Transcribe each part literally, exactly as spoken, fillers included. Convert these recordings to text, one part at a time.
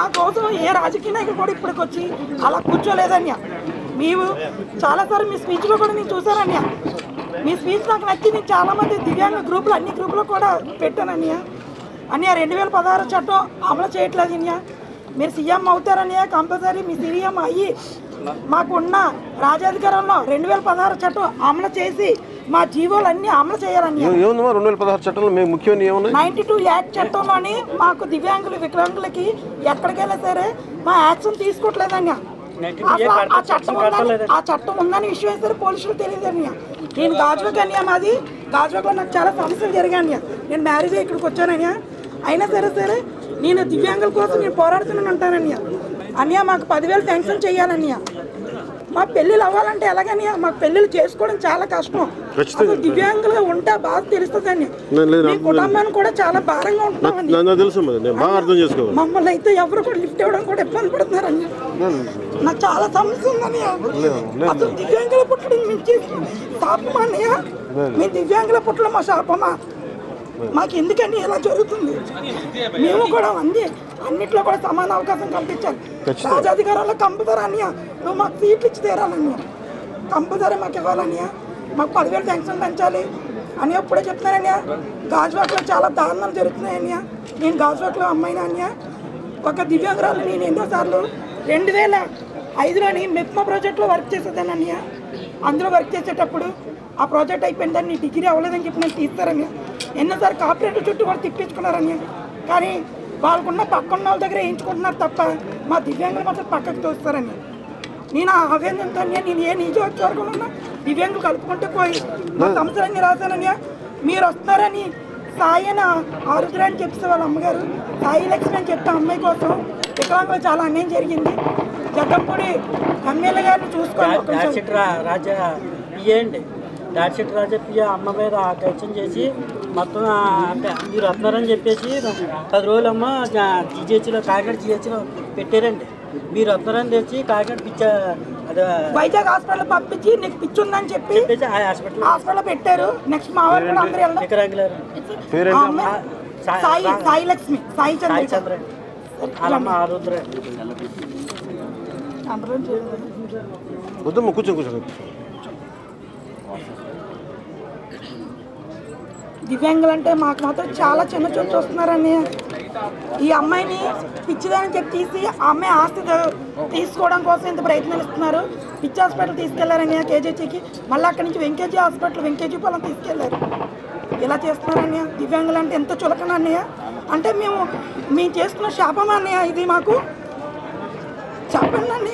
మా కోసం ఏ రాజకీయ నాయకులు కూడా ఇప్పటికి వచ్చి అలా కూర్చోలేదన్య. మీరు చాలాసార్లు మీ స్పీచ్లో కూడా నేను చూసానన్య. మీ స్పీచ్ నాకు నచ్చి నేను చాలామంది దివ్యాంగ గ్రూపులు అన్ని గ్రూపులో కూడా పెట్టానన్య. అన్య రెండు వేల పదహారు చట్టం అమలు చేయట్లేదు అన్య. మీరు సీఎం అవుతారన్య, కంపల్సరీ మీ సీఎం అయ్యి మాకున్న రాజాధికారంలో రెండు వేల పదహారు చట్టం అమలు చేసి మా జీవోలన్నీ అమలు చేయాలని. రెండు వేల పదహారు చట్టంలో మేము ముఖ్యమైన నైన్టీ టూ యాక్ట్ చట్టంలోని మాకు దివ్యాంగులు వికలాంగులకి ఎక్కడికైనా సరే మా యాక్షన్ తీసుకోవట్లేదన్య. అసలు ఆ చట్టం ఉందని ఆ చట్టం ఉందని విషయం సరే పోలీసులు తెలియదన్య. నేను గాజువాక అన్య, మాది గాజువాకలో నాకు చాలా సమస్యలు జరిగాయన్య. నేను మ్యారేజ్ ఇక్కడికి వచ్చానన్య. అయినా సరే సరే నేను దివ్యాంగుల కోసం నేను పోరాడుతున్నాను అంటానన్య. అన్య మాకు పదివేలు శాంక్షన్ చేయాలన్య. మా పెళ్ళిళ్ళు అవ్వాలంటే ఎలాగన్య? మాకు పెళ్ళిళ్ళు చేసుకోవడం చాలా కష్టం. అసలు దివ్యాంగులుగా ఉంటే బాగా తెలుస్తుందండి. మీ కుటుంబాన్ని కూడా చాలా భారంగా ఉంటున్నామని మమ్మల్ని అయితే ఎవరు కూడా లిఫ్ట్ ఇవ్వడం కూడా ఇబ్బంది పడుతున్నారని. నాకు చాలా సమస్య ఉందన్నయ్య. అసలు దివ్యాంగుల పుట్టడం మేము చేసిన శాపమా అన్నయ్య? మీ దివ్యాంగుల పుట్టడం మా శాపమా? మాకు ఎందుకని ఇలా జరుగుతుంది? మేము కూడా అన్ని అన్నిట్లో కూడా సమాన అవకాశం కల్పించాలి. రాజాధికారంలో కంపల్సరీ అన్నయ్య నువ్వు మాకు సీట్లు ఇచ్చి తీరాలన్నయ్య. కంపల్సరీ మాకు ఇవ్వాలన్నయ్య. మాకు పదివేలు శాంక్షన్ పెంచాలి అని ఎప్పుడే చెప్తున్నానన్నయ్య. గాజువాకలో చాలా దారుణాలు జరుగుతున్నాయన్నయ్య. నేను గాజువాకలో అమ్మాయినా అన్నయ్య. ఒక దివ్యాంగురాలు నేను ఎన్నోసార్లు రెండు వేల ఐదులోని మెప్మా ప్రాజెక్ట్లో వర్క్ చేసేదాన్ని అన్నయ్య. అందులో వర్క్ చేసేటప్పుడు ఆ ప్రాజెక్ట్ అయిపోయిందని నీ డిగ్రీ అవ్వలేదని చెప్పి నేను తీస్తారని ఎన్నోసారి కార్పొరేటర్ చుట్టూ కూడా తిప్పించుకున్నారని. కానీ వాళ్ళకున్న పక్కన్న వాళ్ళ దగ్గర వేయించుకుంటున్నారు తప్ప మా దివ్యాంగులు మాత్రం పక్కకు తోస్తారని. నేను ఆ ఆవేదనతో నేను ఏ నియోజకవర్గంలో ఉన్నా దివ్యాంగులు కలుపుకుంటూ పోయి మా సమస్యలన్నీ రాశానని. మీరు వస్తున్నారని సాయి అని ఆరుద్ర అని చెప్తే వాళ్ళ అమ్మగారు సాయి లక్ష్మి అని చెప్తే అమ్మాయి కోసం వికలాంగులు చాలా అన్యాయం జరిగింది. జగ్గంపూడి ఎమ్మెల్యే గారిని చూసుకోండి. రాజా పియ్యండి దాడిచెట్టు రాజా పియ్య అమ్మ మీద ఆకర్షణ చేసి మొత్తం అంటే మీరు వస్తున్నారని చెప్పేసి పది రోజులు అమ్మ జీజేహెచ్లో కాకినాడ జీహెచ్లో పెట్టారండి. మీరు వస్తున్నారని తెచ్చి కాకినాడ పిచ్చ అదే వైజాగ్ హాస్పిటల్ పంపించి నీకు పిచ్చి ఉందని చెప్పి హాస్పిటల్ హాస్పిటల్ పెట్టారు. నెక్స్ట్ మా వాళ్ళు కూడా అందరూ సాయి సాయి లక్ష్మి సాయి చంద్ర చంద్ర వాళ్ళమ్మ ఆరుద్ర కూర్చో కూర్చో దివ్యాంగులు అంటే మాకు మాత్రం చాలా చిన్న చూపు చూస్తున్నారని. ఈ అమ్మాయిని పిచ్చిదాని చెప్పి తీసి ఆ అమ్మాయి ఆస్తి తీసుకోవడం కోసం ఇంత ప్రయత్నాలు ఇస్తున్నారు. పిచ్చి హాస్పిటల్ తీసుకెళ్లారని కేజీజీకి, మళ్ళీ అక్కడి నుంచి వెంకేజీ హాస్పిటల్ వెంకేజీ పొలం తీసుకెళ్లారు. ఇలా చేస్తున్నారన్నయ్య. దివ్యాంగులు అంటే ఎంత చులకన అన్నయ్య. అంటే మేము మేము చేస్తున్న శాపమా అన్నయ్య ఇది? మాకు చెప్పండి అన్నయ్య.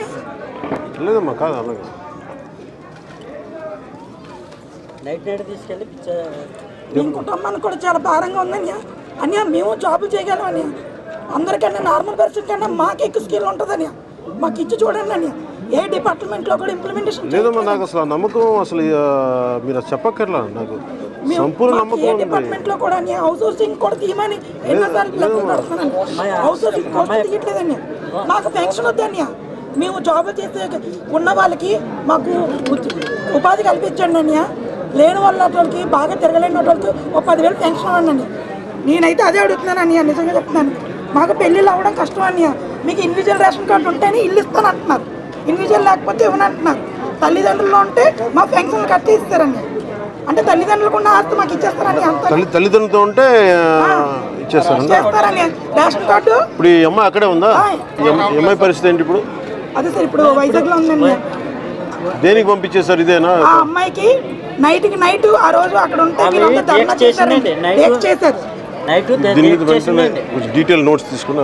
నైట్ నైట్ తీసుకెళ్ళి పిచ్చ మేము కుటుంబానికి కూడా చాలా భారంగా ఉందన్నయ్య. అన్నయ్య మేము జాబులు చేయగలం అన్నయ్య. అందరికన్నా నార్మల్ పర్సన్ కన్నా మాకు ఎక్కువ స్కిల్ ఉంటుందన్నయ్య. మాకు ఇచ్చి చూడండి అన్నయ్య. ఏ డిపార్ట్మెంట్లో కూడా ఇంప్లిమెంటేషన్ లేదమ్మా. నాకు అసలు నమ్మకం అసలు మీరు చెప్పక్కర్లా. నాకు సంపూర్ణ నమ్మకం. ఏ డిపార్ట్మెంట్లో కూడా అన్నయ్య హౌస్ హౌసింగ్ కూడా తీయమని ఎన్నోసార్లు లెక్కలు కడుతున్నాను. హౌస్ హౌసింగ్ కూడా తీయట్లేదన్నయ్య. మాకు పెన్షన్ వద్దన్నయ్య. మేము జాబులు చేసే ఉన్న వాళ్ళకి మాకు ఉపాధి కల్పించండి అన్నయ్య. లేని వాళ్ళకి బాగా తిరగలేని వాళ్ళకి ఒక పదివేలు పెన్షన్ అవ్వండి. నేనైతే అదే అడుగుతున్నాను అన్నయ్య. నిజంగా చెప్తున్నాను. మాకు పెళ్ళిళ్ళు అవ్వడం కష్టం అన్నయ్య. మీకు ఇండివిజువల్ రేషన్ కార్డు ఉంటేనే ఇల్లు ఇస్తాను అంటున్నారు. ఇండివిజువల్ లేకపోతే ఇవ్వనంటున్నారు. తల్లిదండ్రులు ఉంటే మా పెన్షన్లు కట్టి ఇస్తారని. అంటే తల్లిదండ్రులకు ఉన్న ఆస్తి మాకు ఇచ్చేస్తారని. తల్లిదండ్రులతో ఉంటే ఇచ్చేస్తారని రేషన్ కార్డు. ఇప్పుడు ఈ అమ్మాయి అక్కడే ఉందా? ఈ అమ్మాయి పరిస్థితి ఏంటి ఇప్పుడు? అదే సార్ ఇప్పుడు వైజాగ్లో ఉందండి. దేనికి పంపించేసారు? ఇదేనా ఆ అమ్మాయికి నైట్కి నైట్ ఆ రోజు అక్కడ ఉంటే చేశారు. డీటెయిల్ నోట్స్ తీసుకుని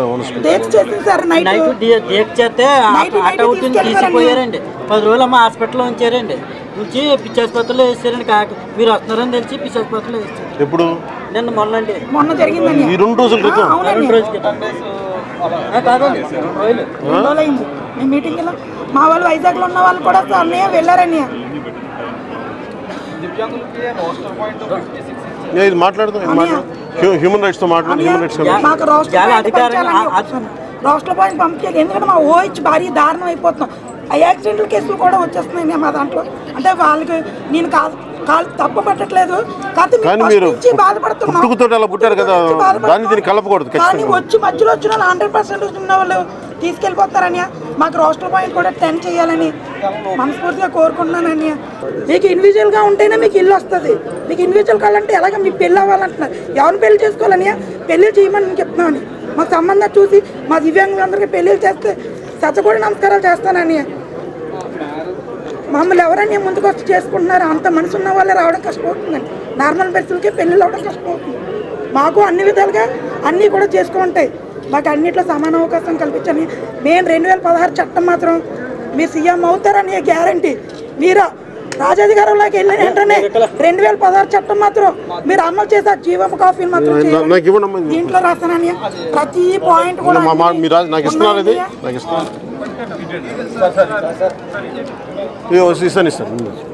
తీసిపోయారండి. పది రోజులు అమ్మ హాస్పిటల్లో ఉంచారండి. నుంచి పిచ్చి ఆసుపత్రిలో వేసారండి. కాకి మీరు వస్తున్నారని తెలిసి పిచ్చి ఆసుపత్రిలో వేస్తారు. ఎప్పుడు? నిన్న మొన్న అండి. మొన్న జరిగిందండి. ఈ రెండు రోజుల క్రితం. రెండు రోజుల క్రితం కాదండి. రెండు రోజులు రెండు రోజులు అయింది. మీ మీటింగ్లో మా వాళ్ళు వైజాగ్లో ఉన్న వాళ్ళు కూడా అన్నయ్య వెళ్ళారన్నయ్య. ఇది మాట్లాడుతాం. హ్యూమన్ రైట్స్ తో మాట్లాడు. హ్యూమన్ రైట్స్ మాకు రాష్ట్ర పాయింట్ పంపించాలి. ఎందుకంటే మా ఓహెచ్ భారీ దారుణం అయిపోతున్నాం. ఆ యాక్సిడెంటల్ కేసులు కూడా వచ్చేస్తున్నాయి మా దాంట్లో. అంటే వాళ్ళకి నేను కాలు తప్పు పట్టట్లేదు. కాకపోతే మేము కానీ first మీరు నుంచి బాధపడుతున్నాం. పుట్టుకతోటి అలా పుట్టారు కదా, పుట్టుకతో నుంచి బాధపడుతున్నాం. దాన్ని దీన్ని కలపకూడదు కానీ ఖచ్చితంగా. వచ్చి మధ్యలో వచ్చిన వాళ్ళు హండ్రెడ్ పర్సెంట్ ఉన్న వాళ్ళు తీసుకెళ్ళిపోతారని మాకు రోస్టర్ పాయింట్ కూడా టెన్ చేయాలని మనస్ఫూర్తిగా కోరుకుంటున్నానని. మీకు ఇండివిజువల్గా ఉంటేనే మీకు ఇల్లు వస్తుంది. మీకు ఇండివిజువల్ కావాలంటే ఎలాగ మీకు పెళ్ళి అవ్వాలంటున్నారు. ఎవరిని పెళ్లి చేసుకోవాలని పెళ్లి చేయమని నేను చెప్తున్నామని మాకు సంబంధం చూసి మా దివ్యాంగులందరికీ పెళ్ళిళ్ళు చేస్తే సచ్చకూడ నమస్కారాలు చేస్తానని. మమ్మల్ని ఎవరైనా ముందుకు వచ్చి చేసుకుంటున్నారు. అంత మనసు ఉన్న వాళ్ళే రావడం కష్టమవుతుందండి. నార్మల్ పరిస్థితులకే పెళ్ళిళ్ళు అవ్వడం కష్టమవుతుంది. మాకు అన్ని విధాలుగా అన్నీ కూడా చేసుకుంటాయి. మాకు అన్నింటిలో సమాన అవకాశం కల్పించని మేము రెండు వేల పదహారు చట్టం మాత్రం మీరు సీఎం అవుతారని గ్యారంటీ. మీరు రాజాధికారంలోకి వెళ్ళిన వెంటనే రెండు వేల పదహారు చట్టం మాత్రం మీరు అమలు చేశారు. జీవం కాఫీ మాత్రం చేయాలి. దీంట్లో రాస్తానని ప్రతి పాయింట్ కూడా నాకు ఇస్తున్నారు, ఇది నాకు ఇస్తున్నారు. ఇస్తాను ఇస్తాను